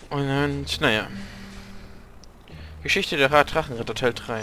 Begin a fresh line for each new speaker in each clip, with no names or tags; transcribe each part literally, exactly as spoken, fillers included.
Und, naja. Geschichte der Drachenritter Teil drei.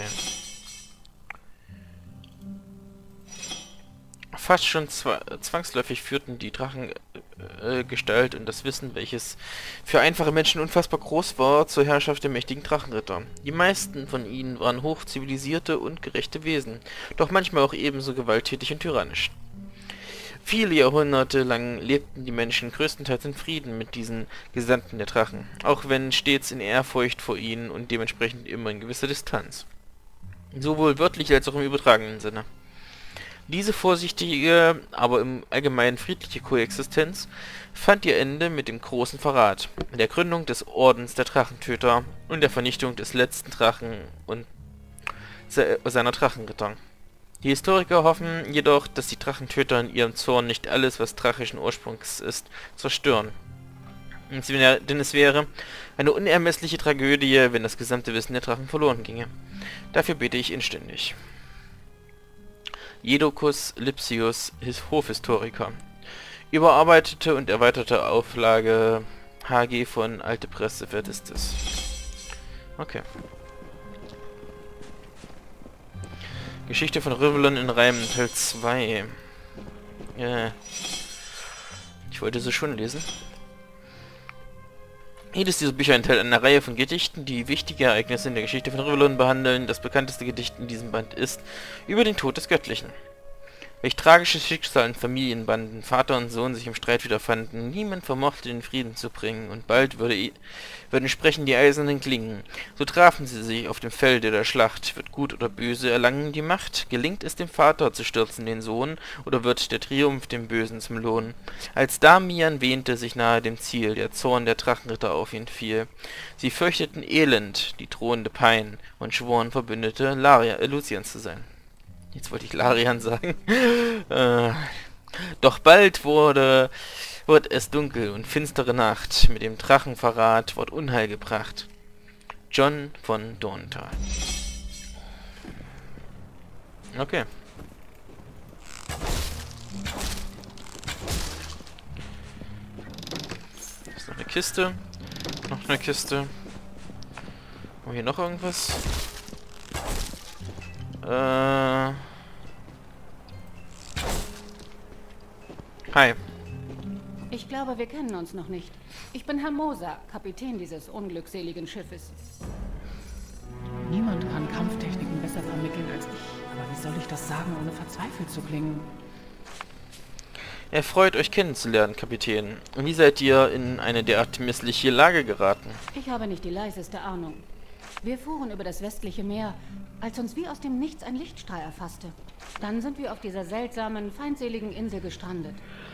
Fast schon zwa zwangsläufig führten die Drachengestalt äh, und das Wissen, welches für einfache Menschen unfassbar groß war, zur Herrschaft der mächtigen Drachenritter. Die meisten von ihnen waren hochzivilisierte und gerechte Wesen, doch manchmal auch ebenso gewalttätig und tyrannisch. Viele Jahrhunderte lang lebten die Menschen größtenteils in Frieden mit diesen Gesandten der Drachen, auch wenn stets in Ehrfurcht vor ihnen und dementsprechend immer in gewisser Distanz. Sowohl wörtlich als auch im übertragenen Sinne. Diese vorsichtige, aber im Allgemeinen friedliche Koexistenz fand ihr Ende mit dem großen Verrat, der Gründung des Ordens der Drachentöter und der Vernichtung des letzten Drachen und se seiner Drachenritter. Die Historiker hoffen jedoch, dass die Drachentöter in ihrem Zorn nicht alles, was drachischen Ursprungs ist, zerstören. Denn es wäre eine unermessliche Tragödie, wenn das gesamte Wissen der Drachen verloren ginge. Dafür bete ich inständig. Jodocus Lipsius, Hofhistoriker. Überarbeitete und erweiterte Auflage H G von Alte Presse Verdistis. Okay. Geschichte von Rivellon in Reimen, Teil zwei. Ja. Ich wollte sie schon lesen. Jedes dieser Bücher enthält eine Reihe von Gedichten, die wichtige Ereignisse in der Geschichte von Rivellon behandeln. Das bekannteste Gedicht in diesem Band ist über den Tod des Göttlichen. Welch tragisches Schicksal in Familienbanden, Vater und Sohn sich im Streit wiederfanden, niemand vermochte den Frieden zu bringen, und bald würde würden sprechen die eisernen Klingen. So trafen sie sich auf dem Felde der Schlacht. Wird Gut oder Böse erlangen die Macht? Gelingt es dem Vater zu stürzen den Sohn, oder wird der Triumph dem Bösen zum Lohn? Als Damian wähnte sich nahe dem Ziel, der Zorn der Drachenritter auf ihn fiel. Sie fürchteten Elend, die drohende Pein, und schworen Verbündete, Laria, äh, Lucians zu sein. Jetzt wollte ich Larian sagen. äh, doch bald wurde, wurde es dunkel und finstere Nacht. Mit dem Drachenverrat wird Unheil gebracht. John von Dorntal. Okay. Da ist noch eine Kiste. Noch eine Kiste. Haben wir hier noch irgendwas? Äh... Hi.
Ich glaube, wir kennen uns noch nicht. Ich bin Herr Moser, Kapitän dieses unglückseligen Schiffes.
Niemand kann Kampftechniken besser vermitteln als ich. Aber wie soll ich das sagen, ohne verzweifelt zu klingen?
Er freut, euch kennenzulernen, Kapitän. Wie seid ihr in eine derart missliche Lage geraten?
Ich habe nicht die leiseste Ahnung. Wir fuhren über das westliche Meer, als uns wie aus dem Nichts ein Lichtstrahl erfasste. Dann sind wir auf dieser seltsamen, feindseligen Insel gestrandet.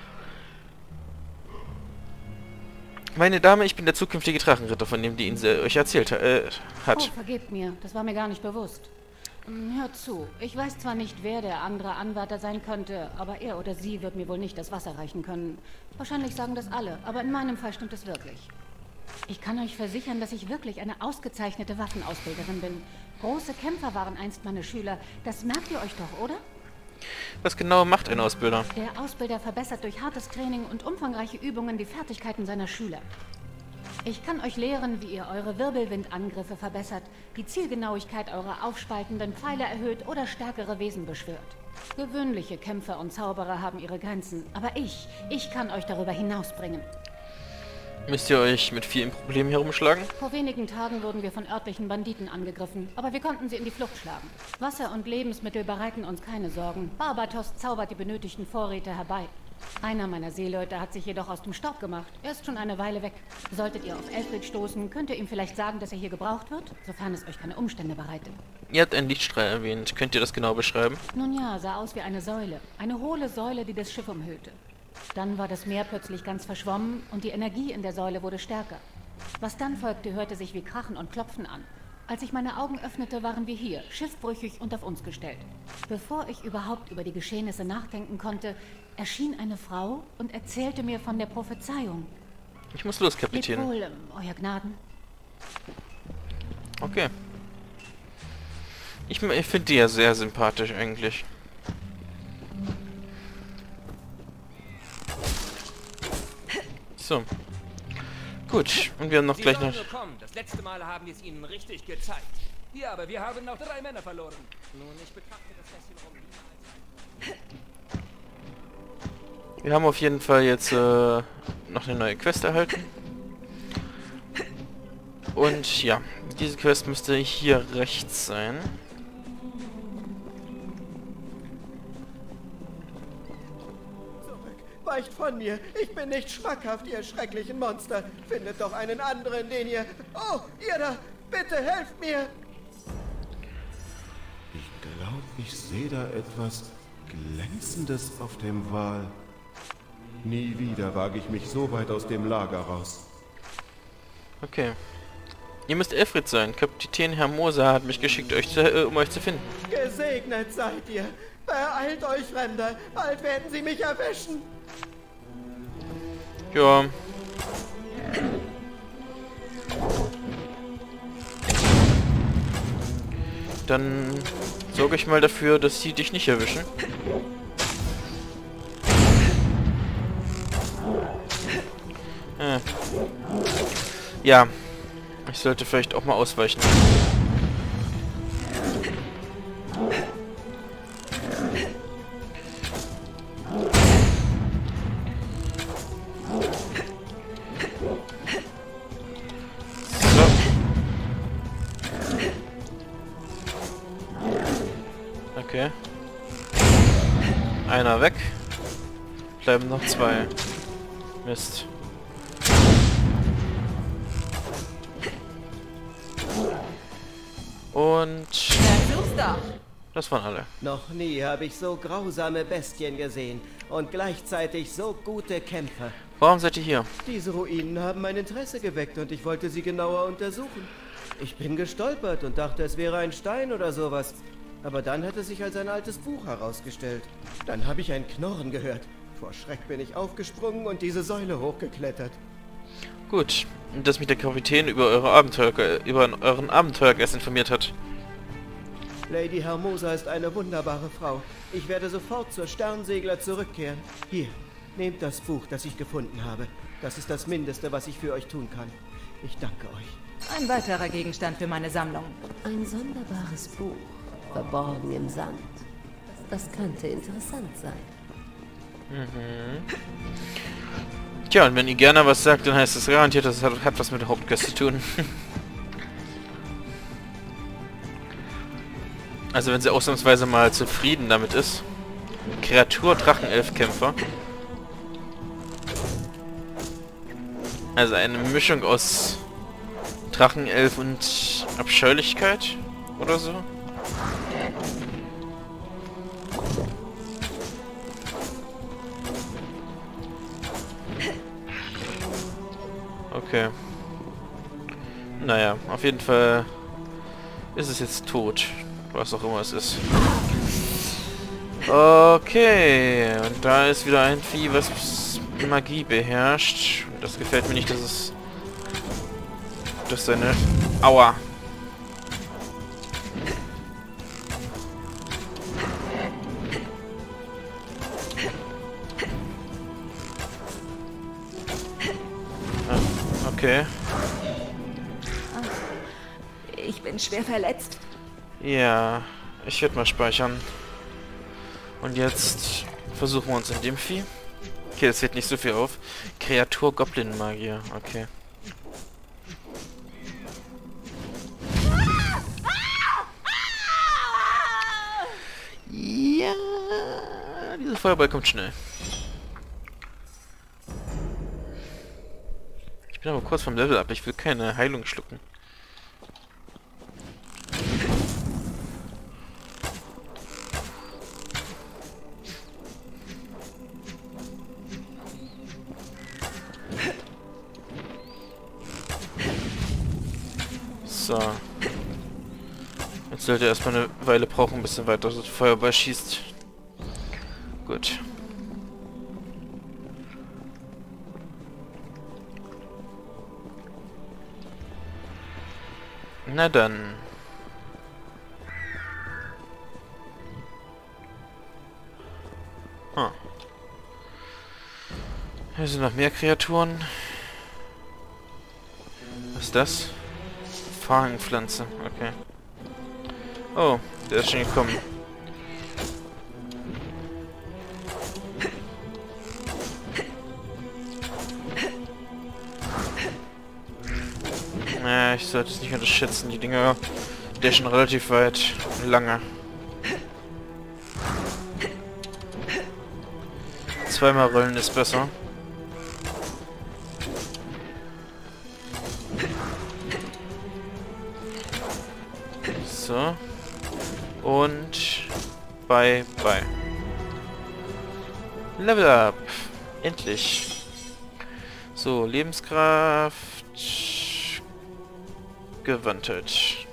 Meine Dame, ich bin der zukünftige Drachenritter, von dem die Insel euch erzählt äh, hat.
Oh, vergebt mir, das war mir gar nicht bewusst. Hört zu, ich weiß zwar nicht, wer der andere Anwärter sein könnte, aber er oder sie wird mir wohl nicht das Wasser reichen können. Wahrscheinlich sagen das alle, aber in meinem Fall stimmt es wirklich. Ich kann euch versichern, dass ich wirklich eine ausgezeichnete Waffenausbilderin bin. Große Kämpfer waren einst meine Schüler. Das merkt ihr euch doch, oder?
Was genau macht ein Ausbilder?
Der Ausbilder verbessert durch hartes Training und umfangreiche Übungen die Fertigkeiten seiner Schüler. Ich kann euch lehren, wie ihr eure Wirbelwindangriffe verbessert, die Zielgenauigkeit eurer aufspaltenden Pfeile erhöht oder stärkere Wesen beschwört. Gewöhnliche Kämpfer und Zauberer haben ihre Grenzen, aber ich, ich kann euch darüber hinausbringen.
Müsst ihr euch mit vielen Problemen herumschlagen?
Vor wenigen Tagen wurden wir von örtlichen Banditen angegriffen, aber wir konnten sie in die Flucht schlagen. Wasser und Lebensmittel bereiten uns keine Sorgen. Barbatos zaubert die benötigten Vorräte herbei. Einer meiner Seeleute hat sich jedoch aus dem Staub gemacht. Er ist schon eine Weile weg. Solltet ihr auf Elfrid stoßen, könnt ihr ihm vielleicht sagen, dass er hier gebraucht wird, sofern es euch keine Umstände bereitet.
Ihr habt einen Lichtstrahl erwähnt. Könnt ihr das genau beschreiben?
Nun ja, sah aus wie eine Säule. Eine hohle Säule, die das Schiff umhüllte. Dann war das Meer plötzlich ganz verschwommen und die Energie in der Säule wurde stärker. Was dann folgte, hörte sich wie Krachen und Klopfen an. Als ich meine Augen öffnete, waren wir hier, schiffbrüchig und auf uns gestellt. Bevor ich überhaupt über die Geschehnisse nachdenken konnte, erschien eine Frau und erzählte mir von der Prophezeiung.
Ich muss los, Kapitän.
Lebt wohl, ähm, euer Gnaden.
Okay. Ich, ich finde die ja sehr sympathisch eigentlich. So. Gut, und wir haben noch
Sie
gleich
sollen
noch...
nur kommen. Das letzte Mal haben wir es ihnen richtig gezeigt. Ja, aber wir haben noch drei Männer verloren. Nun, ich betrachte das Fässchen rum lieber als...
Wir haben auf jeden Fall jetzt äh, noch eine neue Quest erhalten. Und ja, diese Quest müsste hier rechts sein.
Weicht von mir! Ich bin nicht schmackhaft, ihr schrecklichen Monster! Findet doch einen anderen, den ihr... Oh, ihr da! Bitte helft mir!
Ich glaube, ich sehe da etwas Glänzendes auf dem Wal. Nie wieder wage ich mich so weit aus dem Lager raus.
Okay. Ihr müsst Elfried sein. Kapitän Hermosa hat mich geschickt, euch zu, äh, um euch zu finden.
Gesegnet seid ihr! Beeilt euch, Fremder! Bald werden sie mich erwischen!
Ja. Dann sorge ich mal dafür, dass sie dich nicht erwischen. Äh. Ja. Ich sollte vielleicht auch mal ausweichen. Okay. Einer weg. Bleiben noch zwei. Mist. Und... das waren alle.
Noch nie habe ich so grausame Bestien gesehen und gleichzeitig so gute Kämpfer.
Warum seid ihr hier?
Diese Ruinen haben mein Interesse geweckt und ich wollte sie genauer untersuchen. Ich bin gestolpert und dachte, es wäre ein Stein oder sowas. Aber dann hat es sich als ein altes Buch herausgestellt. Dann habe ich ein Knurren gehört. Vor Schreck bin ich aufgesprungen und diese Säule hochgeklettert.
Gut, dass mich der Kapitän über eure Abenteuer, über euren Abenteuergeist informiert hat.
Lady Hermosa ist eine wunderbare Frau. Ich werde sofort zur Sternsegler zurückkehren. Hier, nehmt das Buch, das ich gefunden habe. Das ist das Mindeste, was ich für euch tun kann. Ich danke euch.
Ein weiterer Gegenstand für meine Sammlung.
Ein sonderbares Buch, verborgen im Sand. Das könnte interessant sein.
Mhm. Tja, und wenn ihr gerne was sagt, dann heißt es garantiert, das hat, hat was mit der Hauptquest zu tun. Also wenn sie ausnahmsweise mal zufrieden damit ist. Kreatur Drachenelfkämpfer. Also eine Mischung aus Drachenelf und Abscheulichkeit oder so. Okay. Naja, auf jeden Fall ist es jetzt tot. Was auch immer es ist. Okay. Und da ist wieder ein Vieh, was Magie beherrscht. Und das gefällt mir nicht, dass es... dass seine... Aua. Ah, okay.
Ich bin schwer verletzt.
Ja, ich werde mal speichern. Und jetzt versuchen wir uns in dem Vieh. Okay, das fällt nicht so viel auf. Kreatur Goblin-Magier, okay. Ja, dieser Feuerball kommt schnell. Ich bin aber kurz vom Level ab, ich will keine Heilung schlucken. So. Jetzt sollte er erstmal eine Weile brauchen, bis er weiter das Feuerball schießt. Gut. Na dann. Hm. Hier sind noch mehr Kreaturen. Was ist das? Vorhangpflanze, okay. Oh, der ist schon gekommen. Ja, ich sollte es nicht unterschätzen, die Dinger. Der ist schon relativ weit. Lange. Zweimal rollen ist besser. So. Und bye bye. Level up. Endlich. So, Lebenskraft. Gewandelt.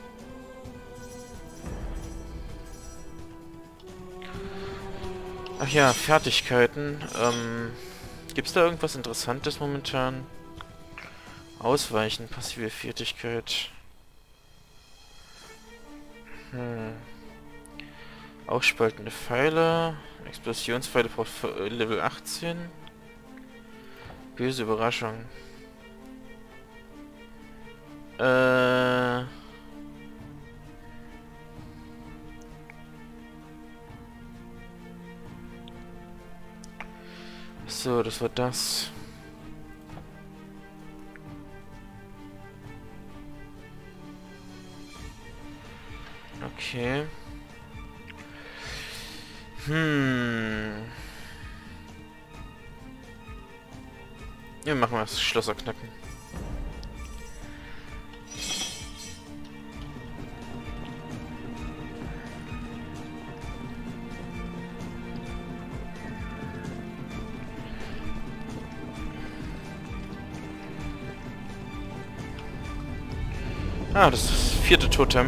Ach ja, Fertigkeiten. Ähm, Gibt es da irgendwas Interessantes momentan? Ausweichen, passive Fertigkeit. Hm. Aufspaltende Pfeile. Explosionspfeile braucht Level achtzehn. Böse Überraschung. Äh... So, das war das. Okay. Hm. Ja, machen wir das Schlosser knacken. Ah, das ist das vierte Totem.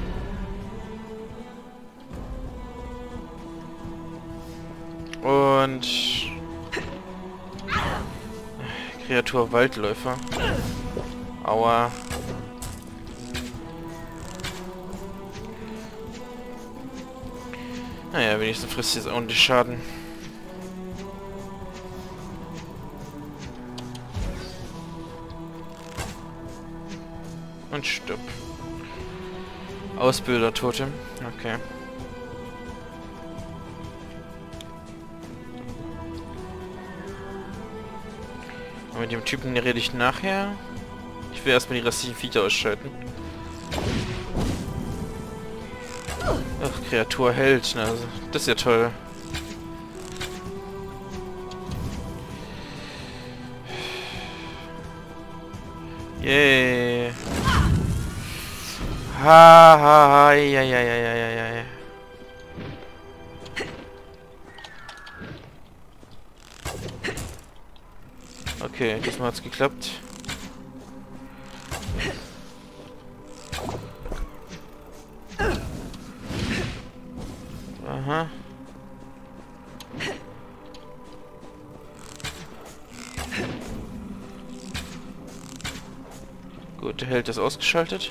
Und... Kreatur Waldläufer. Aua. Naja, wenigstens frisst jetzt auch nicht Schaden. Und stirb. Ausbilder-Totem. Okay. Und mit dem Typen rede ich nachher. Ich will erstmal die restlichen Viecher ausschalten. Ach, Kreatur hält. Na, also, das ist ja toll. Yay. Ha ha ha, ja ja ja ja ja ja. Okay, diesmal hat's geklappt. Aha. Gut, der Held ist ausgeschaltet.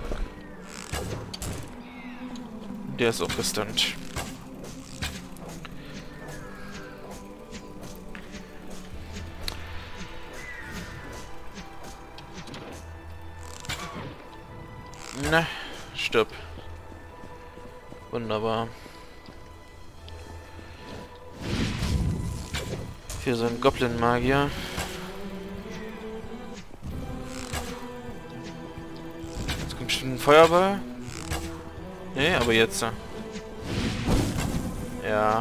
Der ist auch gestunt. Na, stirb. Wunderbar. Für so einen Goblin-Magier. Jetzt kommt schon ein Feuerball. Nee, aber jetzt. Ja.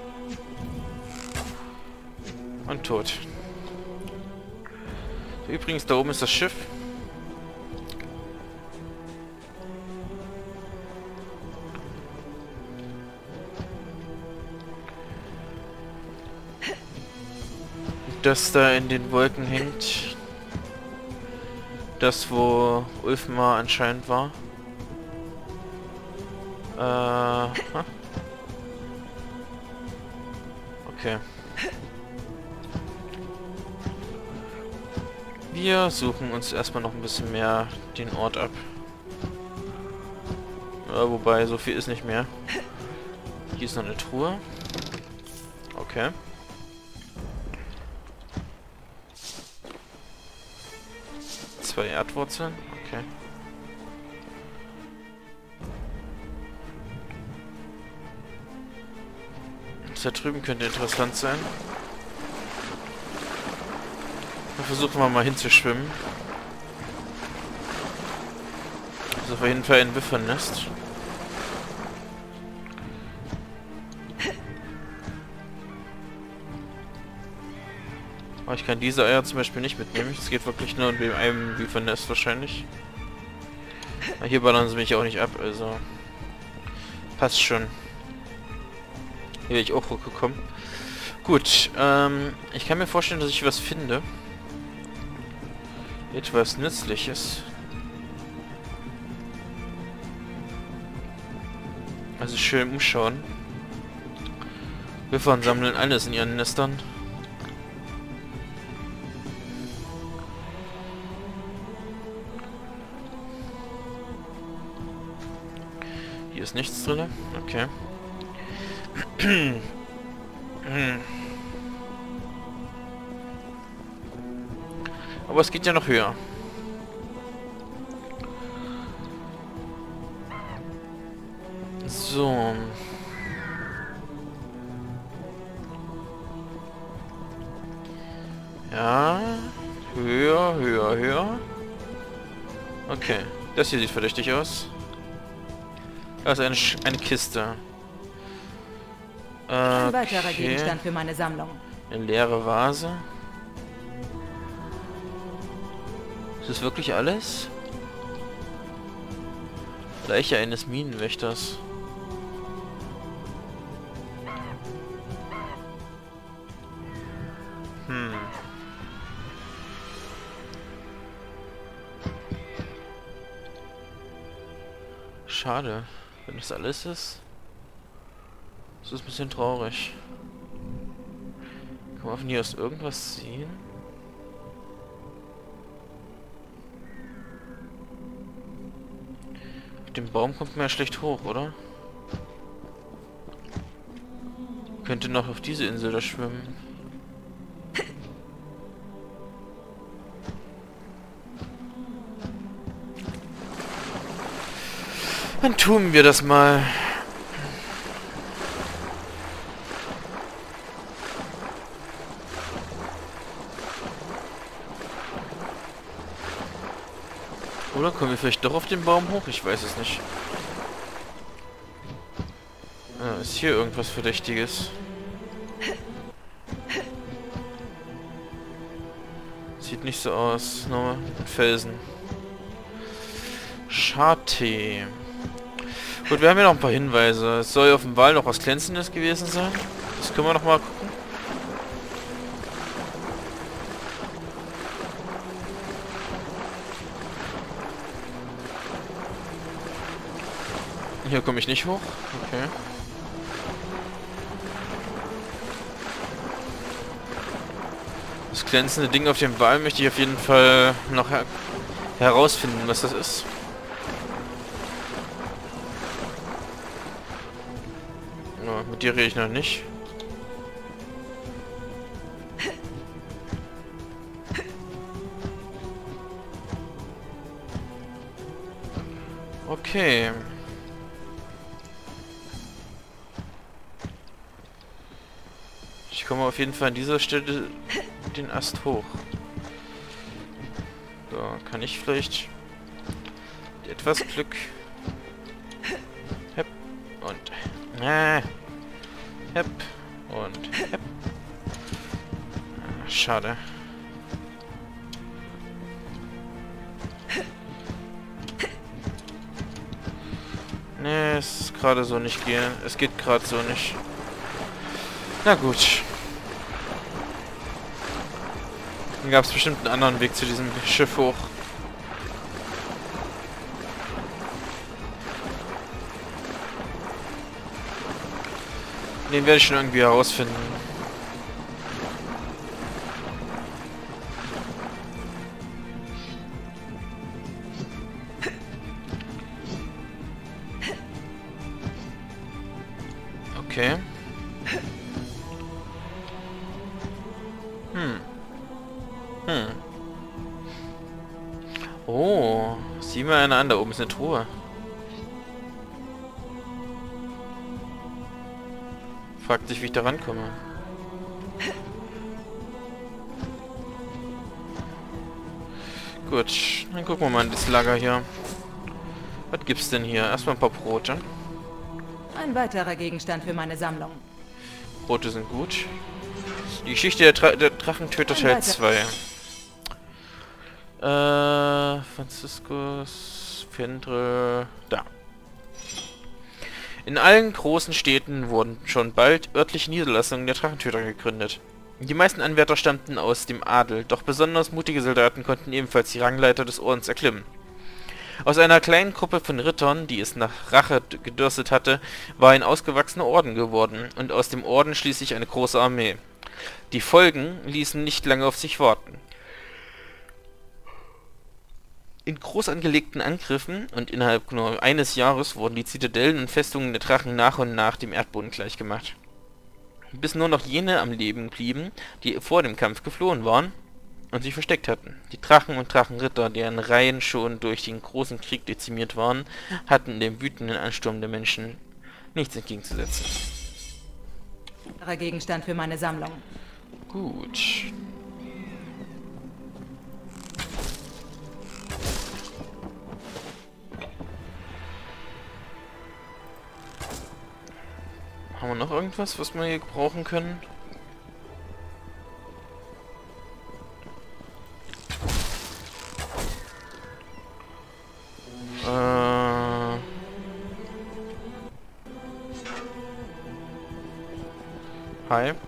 Und tot. Übrigens, da oben ist das Schiff. Das da in den Wolken hängt. Das, wo Ulfmar anscheinend war. Äh, okay. Wir suchen uns erstmal noch ein bisschen mehr den Ort ab. Ja, wobei, so viel ist nicht mehr. Hier ist noch eine Truhe. Okay. Zwei Erdwurzeln. Okay. Das da drüben könnte interessant sein. Dann versuchen wir mal hinzuschwimmen. Das ist auf jeden Fall ein Wiffernest. Aber ich kann diese Eier zum Beispiel nicht mitnehmen. Das geht wirklich nur bei einem Wiffernest wahrscheinlich. Aber hier ballern sie mich auch nicht ab, also passt schon. Hier wäre ich auch hochgekommen. Gut, ähm, ich kann mir vorstellen, dass ich was finde. Etwas Nützliches. Also schön umschauen. Wiffern sammeln alles in ihren Nestern. Hier ist nichts drin. Okay. Aber es geht ja noch höher. So. Ja. Höher, höher, höher. Okay. Das hier sieht verdächtig aus. Das ist eine, Sch eine Kiste.
Ein
Okay.
weiterer Gegenstand für meine Sammlung.
Eine leere Vase. Ist das wirklich alles? Leiche eines Minenwächters. Hm. Schade, wenn das alles ist. Das ist ein bisschen traurig. Kann man von hier aus irgendwas sehen? Auf dem Baum kommt man ja schlecht hoch, oder? Könnte noch auf diese Insel da schwimmen. Dann tun wir das mal. Oder kommen wir vielleicht doch auf den Baum hoch? Ich weiß es nicht. Ah, ist hier irgendwas Verdächtiges? Sieht nicht so aus. Nur ein Felsen. Schade. Gut, wir haben ja noch ein paar Hinweise. Es soll auf dem Wal noch was Glänzendes gewesen sein. Das können wir noch mal gucken. Hier komme ich nicht hoch. Okay. Das glänzende Ding auf dem Wal möchte ich auf jeden Fall noch her herausfinden, was das ist. Ja, mit dir rede ich noch nicht. Okay. Ich komme auf jeden Fall an dieser Stelle den Ast hoch. So, kann ich vielleicht mit etwas Glück. Hepp und äh, hepp und hepp. Ah, schade. Nee, es ist gerade so nicht gehen. Es geht gerade so nicht. Na gut. Dann gab es bestimmt einen anderen Weg zu diesem Schiff hoch. Den werde ich schon irgendwie herausfinden. Okay. Hm. Hm. Oh, sieh mal einer an, da oben ist eine Truhe. Fragt sich, wie ich da rankomme. Gut, dann gucken wir mal in das Lager hier. Was gibt's denn hier? Erstmal ein paar Brote.
Ein weiterer Gegenstand für meine Sammlung.
Brote sind gut. Die Geschichte der, Dra der Drachentöter Teil zwei. Äh, Franziskus, Fendrel, da. In allen großen Städten wurden schon bald örtliche Niederlassungen der Drachentöter gegründet. Die meisten Anwärter stammten aus dem Adel, doch besonders mutige Soldaten konnten ebenfalls die Rangleiter des Ordens erklimmen. Aus einer kleinen Gruppe von Rittern, die es nach Rache gedürstet hatte, war ein ausgewachsener Orden geworden und aus dem Orden schließlich eine große Armee. Die Folgen ließen nicht lange auf sich warten. In groß angelegten Angriffen und innerhalb nur eines Jahres wurden die Zitadellen und Festungen der Drachen nach und nach dem Erdboden gleichgemacht. Bis nur noch jene am Leben blieben, die vor dem Kampf geflohen waren und sich versteckt hatten. Die Drachen und Drachenritter, deren Reihen schon durch den großen Krieg dezimiert waren, hatten dem wütenden Ansturm der Menschen nichts entgegenzusetzen.
Weiterer Gegenstand für meine Sammlung.
Gut. Haben wir noch irgendwas, was wir hier gebrauchen können? Äh... Hi.